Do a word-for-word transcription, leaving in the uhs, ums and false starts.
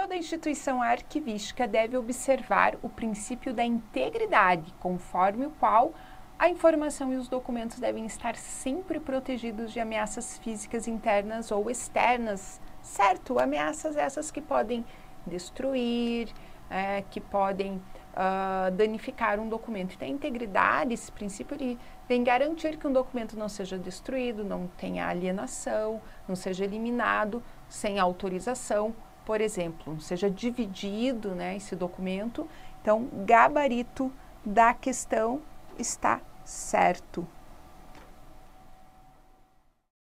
Toda instituição arquivística deve observar o princípio da integridade, conforme o qual a informação e os documentos devem estar sempre protegidos de ameaças físicas internas ou externas, certo? Ameaças essas que podem destruir, é, que podem uh, danificar um documento. Então, a integridade, esse princípio, ele vem garantir que um documento não seja destruído, não tenha alienação, não seja eliminado sem autorização, por exemplo, não seja dividido, né, esse documento. Então, gabarito da questão está certo.